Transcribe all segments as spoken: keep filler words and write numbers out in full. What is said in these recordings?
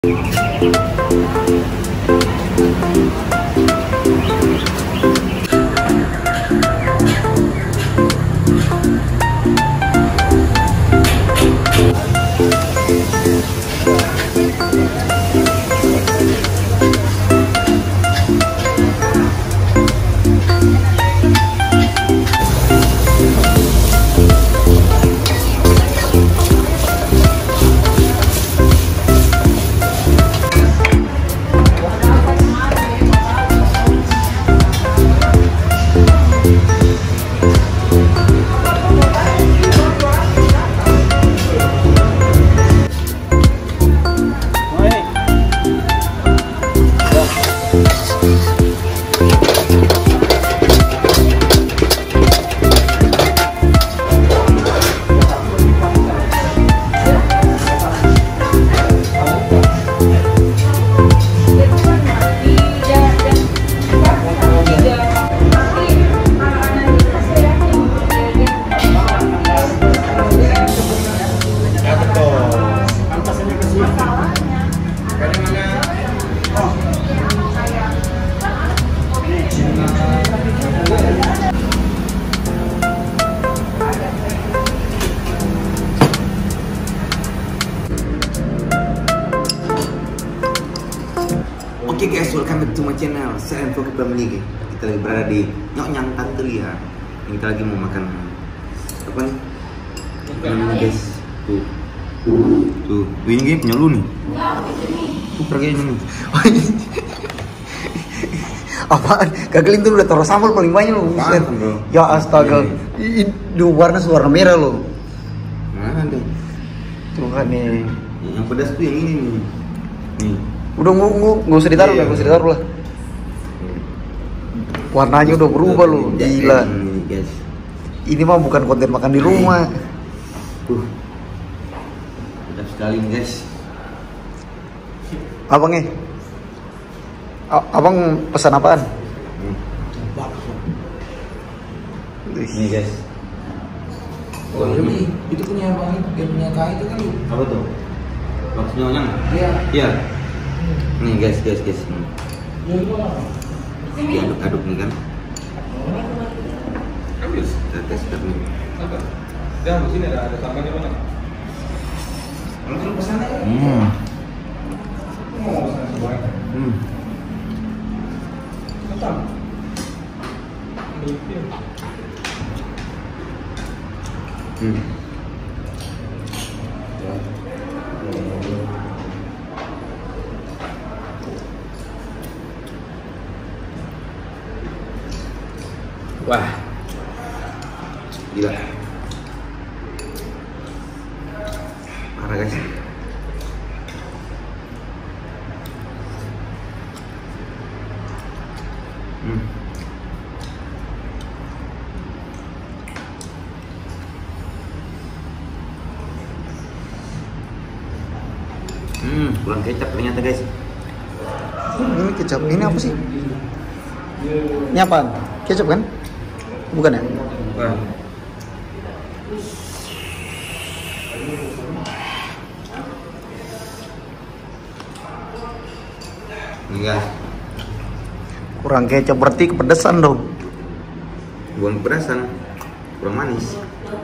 Oke okay guys, welcome back to my channel. Saya Info Family. Kita lagi berada di Nyoknyang Tante Lia. Ini kita lagi mau makan apa nih? Makan ini guys. Tuh. Tuh, ini gini punya lu nih. Tuh pergi ini. Apaan? Gagalin tuh udah taruh sambal paling banyak loh. Ya astaga. Ini warna warna merah loh. Mana deh? Tuh kan nih. Yang pedas tuh yang ini nih. Nih. Udah nggak nggak usah ditaruh, nggak usah ditaruh lah. Warnanya udah berubah loh, gila. Ini mah bukan konten makan di rumah. Tuh, sedap sekali guys. Abangnya, abang pesan apaan? Ini guys. Oh, ini itu punya abang itu, punya kak itu kan? Apa tuh? Maksudnya Nyang? Iya. Iya. Nih guys, guys, guys. Diaduk-aduk nih kan. Habis. Kita tes nih. Apa? Jangan di sini ada ada sambalnya mana? Langsung ke sana ya. Hmm. Hmm. Tetap. Hmm. Wah, gila, parah guys. Hmm. Hmm, kurang kecap ternyata guys. Ini kecap, ini apa sih? Ini apaan? Kecap kan? Bukan ya? Bukan. Iya. Kurang kecap berarti kepedesan dong. Bukan kepedesan, kurang manis.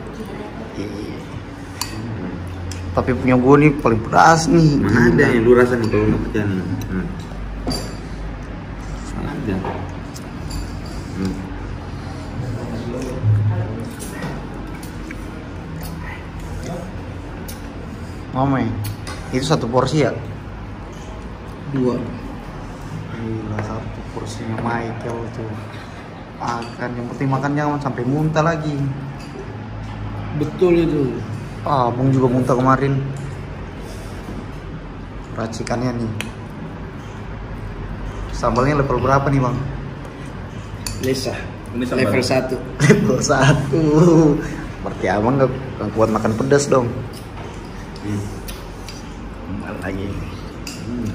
Tapi punya gue nih paling pedas nih. Mana ada yang lu rasa nih kalau nggak pecah nih? Hmm. Ada. Hmm. Mama, itu satu porsi ya? Dua. Gila, satu porsinya Michael tuh. Makan, yang penting makan jangan sampai muntah lagi. Betul itu. Ah, Bung juga muntah kemarin. Racikannya nih. Sambalnya level berapa nih bang? Lesa. Level satu. Level satu. Berarti abang nggak kuat makan pedas dong. Hmm. Lagi. Hmm.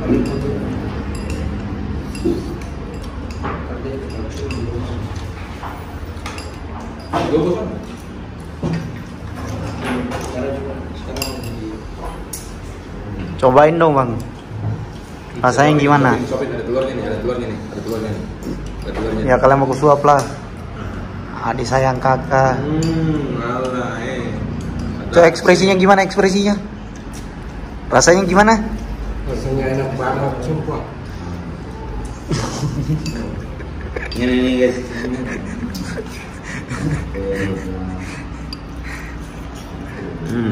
Cobain dong bang, rasanya gimana? Ada telurnya nih, ada telurnya nih, ada telurnya nih, ada telurnya. Ya kalian mau kusuap lah. Adik sayang kakak. Hmm, alah, eh. Coba ekspresinya gimana ekspresinya? Rasanya gimana? Rasanya enak banget, sumpah. Ini nih guys. Hmm.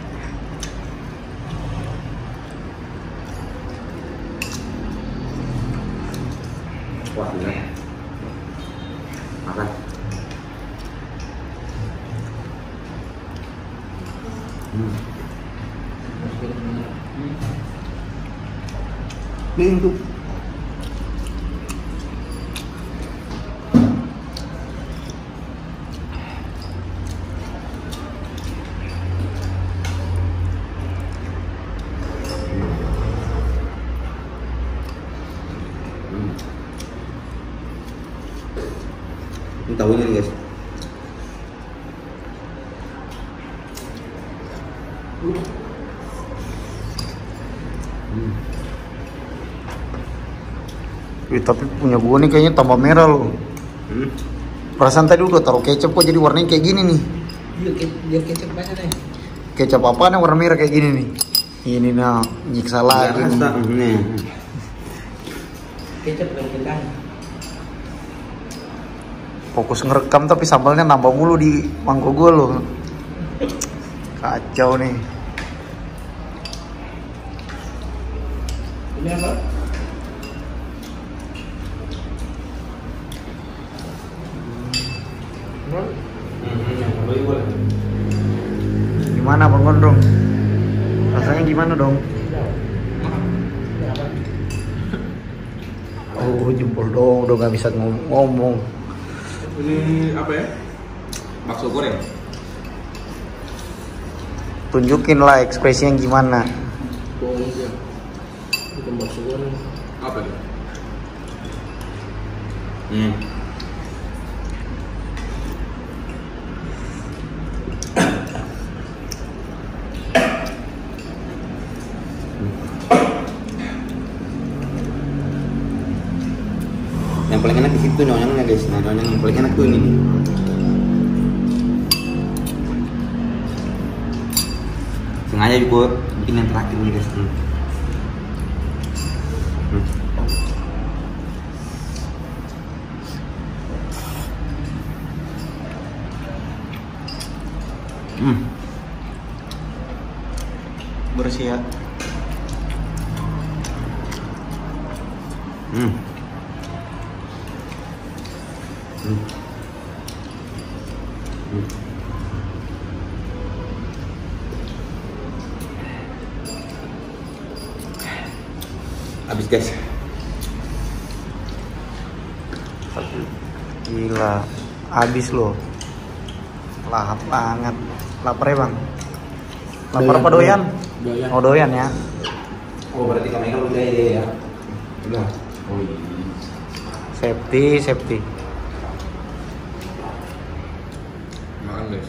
Wah, gila. Makan. Hmm. Ini tuh. Ini tahunya nih guys. Hmm. Wih, tapi punya gua nih kayaknya tambah merah loh. Hmm. Perasaan tadi udah taruh kecap kok jadi warnanya kayak gini nih. Biar, ke- biar kecap banyak deh. Kecap apa nih warna merah kayak gini nih? Ini nah nyiksa lagi nih. Rasa nih. Kecap dan kentang. Fokus ngerekam tapi sambalnya nambah mulu di mangkok gue loh. Kacau nih. Ini apa? Gimana Bang Gondrong? Rasanya gimana dong? Oh jempol dong, udah gak bisa ngom- ngomong. Ini apa ya? Bakso goreng. Tunjukin lah ekspresinya gimana. Bohong dia. Bukan bakso goreng. Apa itu? Hmm. Yang paling enak di situ nyonyangnya guys. Nah, nyonyang yang paling enak tuh ini nih. Sengaja juga bikin yang terakhir nih guys. Hmm. Hmm. Hmm. Bersih ya. Hmm. Hmm. Hmm. Habis guys. Gila, habis loh. Lahap banget. Lapar ya bang? Lapar apa doyan? Doyan. Oh doyan ya. Oh berarti kamera udah ide ya? Udah. Oh iya. Safety, safety. Makan guys.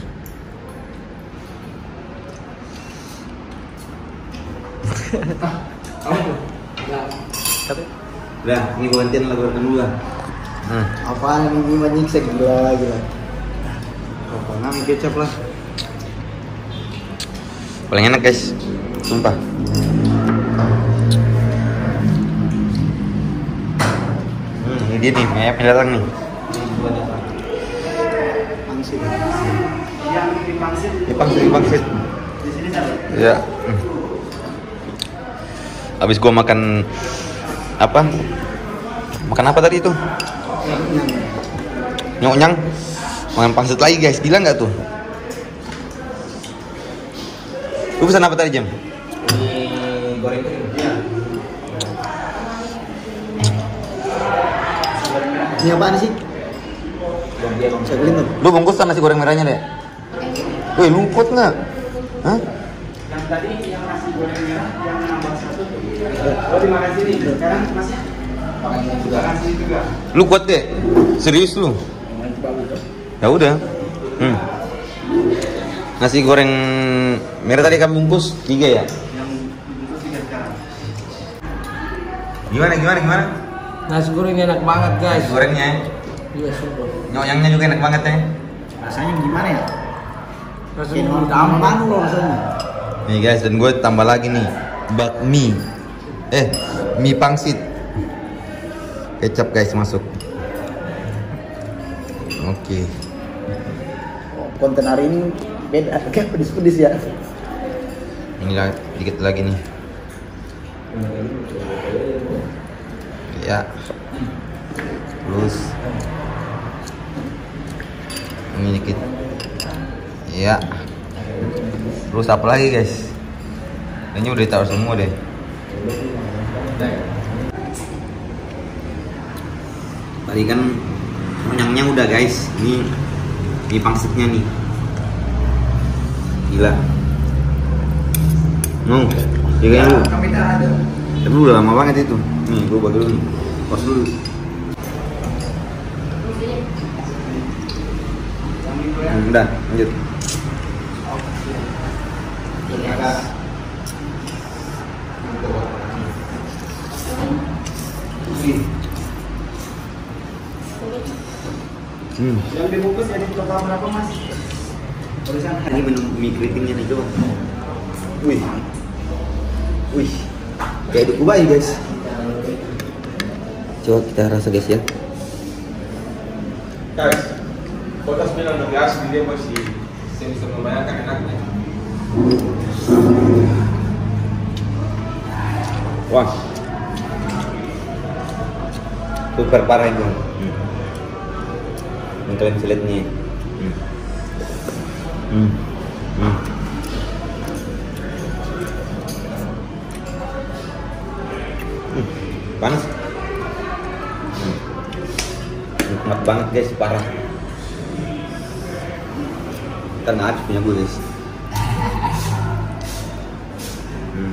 Apa tuh? Ya. Udah, ini gua gantian lagu kedua. Nah, Apaan ini menyiksa gila gila. Apa nami kecap lah. paling enak guys, sumpah. Hmm, ini dia nih, Mayap yang datang nih. Pangsit. Ini pangsit, ini pangsit. Ya. Hmm. Abis gua makan apa? Makan apa tadi itu? Nyonyang. Makan pangsit lagi guys, gila nggak tuh? Lu pesan apa tadi Jam? Ini goreng kering. Ini apaan sih? Saya beli tuh. Lu bungkusan nasi goreng merahnya deh. Woi, luput nggak? Hah? tadi yang nasi goreng merah yang nambah satu tuh. Oh, terima kasih nih. Sekarang masnya pakai juga nasi juga. Lu kuat deh, serius lu. Ya udah. Hmm. Nasi goreng merah tadi kamu bungkus tiga ya? Yang bungkus tiga sekarang. Gimana gimana gimana? Nasi gorengnya enak banget guys. Nasi gorengnya, Iya super. nyoyangnya juga enak banget ya. Rasanya gimana ya? Rasanya gampang loh rasanya. Nih guys, dan gue tambah lagi nih bakmi, eh mie pangsit, kecap guys masuk. Oke. Konten hari ini beda, kayak pedis-pedis ya. Ini lah, dikit lagi nih. Ya. Terus ini dikit. Ya. Terus apa lagi guys? Ini udah ditaruh semua deh. Tadi kan kenyangnya udah guys. Ini mie pangsitnya nih. Gila. Mau? Juga lu. Kami tak ada. Tapi udah lama banget itu. Nih, gua bagi dulu nih. Pos dulu. Hmm, udah, lanjut. Hmm. Yang dibungkus jadi total berapa mas? Tulisan. Ini menu mie keritingnya nih coba. Wih, wih, kayak di Kubai guys. Coba kita rasa guys ya. Guys, kota sembilan belas dia masih saya bisa membayangkan enaknya. Wah, super parah itu. Hmm. Yang kalian bisa lihat nih. Hmm. Hmm. Hmm. Hmm. Panas. Hmm. Nikmat banget guys, parah. Kita nggak habis punya gue guys. Hmm.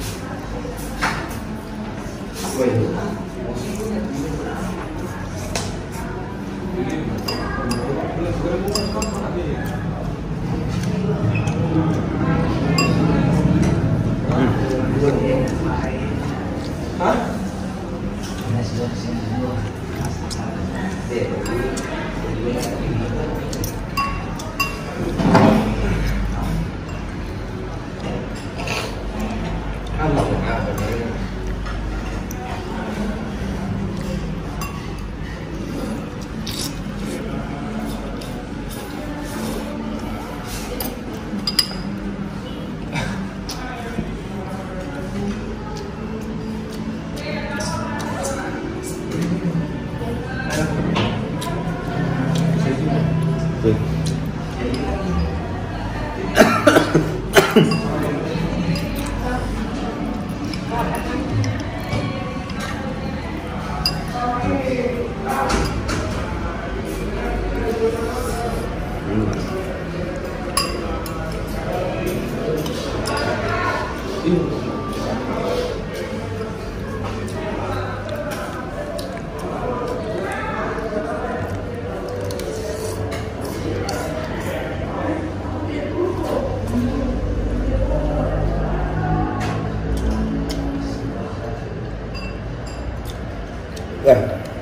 Tuh. Wah.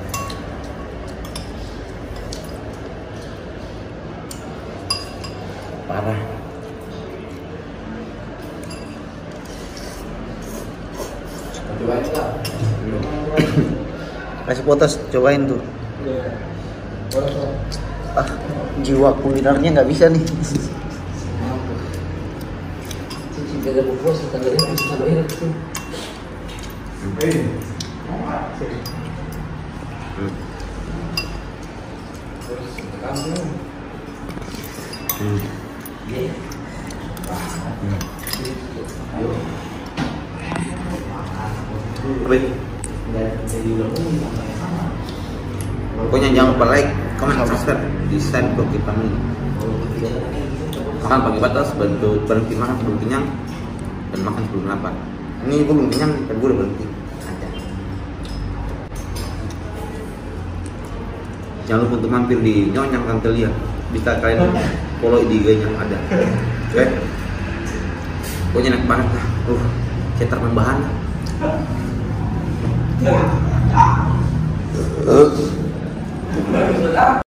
Parah. Kasih potos, cobain tuh. Ah, jiwa kulinernya nggak bisa nih. Tidak ada buku, standarnya bisa tambahin itu. Hmm. Apa itu? Pokoknya jangan lupa like, comment, subscribe di San Foki Family. Makan pagi batas, bantu berhenti makan sebelum kenyang. dan makan sebelum lapar. Ini gue belum kenyang, dan gue udah berhenti. Ada. Jangan lupa untuk mampir di Nyonyang Tante Lia. Bisa kalian follow di I G-nya ada. Oke. Okay? Pokoknya enak banget lah. Uh, kayak termembahan. Uh.